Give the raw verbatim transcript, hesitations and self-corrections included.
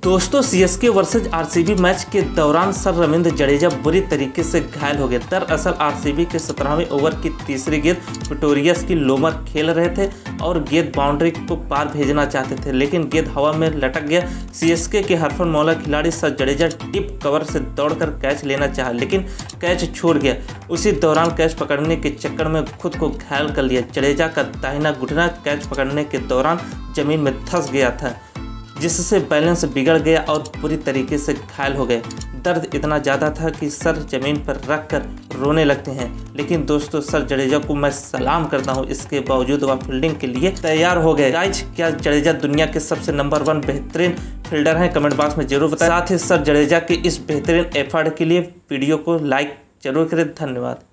दोस्तों CSK versus RCB match के दौरान सर रविंद्र जडेजा बुरी तरीके से घायल हो गए। दरअसल आरसीबी के सत्रहवें ओवर की तीसरी गेंद पिटोरियस की लोमर खेल रहे थे और गेंद बाउंड्री को पार भेजना चाहते थे, लेकिन गेंद हवा में लटक गया। सीएसके के हरफनमौला खिलाड़ी सर जडेजा टिप कवर से दौड़कर कैच लेना चाहा, लेकिन कैच छूट गया। उसी दौरान कैच पकड़ने के चक्कर में खुद को घायल कर लिया। जडेजा का दाहिना घुटना कैच पकड़ने के दौरान जमीन में धंस गया था, जिससे बैलेंस बिगड़ गया और पूरी तरीके से घायल हो गए। दर्द इतना ज़्यादा था कि सर जमीन पर रख कर रोने लगते हैं। लेकिन दोस्तों सर जडेजा को मैं सलाम करता हूं, इसके बावजूद वह फील्डिंग के लिए तैयार हो गए। गाइस, क्या जडेजा दुनिया के सबसे नंबर वन बेहतरीन फील्डर हैं? कमेंट बॉक्स में जरूर बताएं। साथ ही सर जडेजा के इस बेहतरीन एफर्ट के लिए वीडियो को लाइक जरूर करें। धन्यवाद।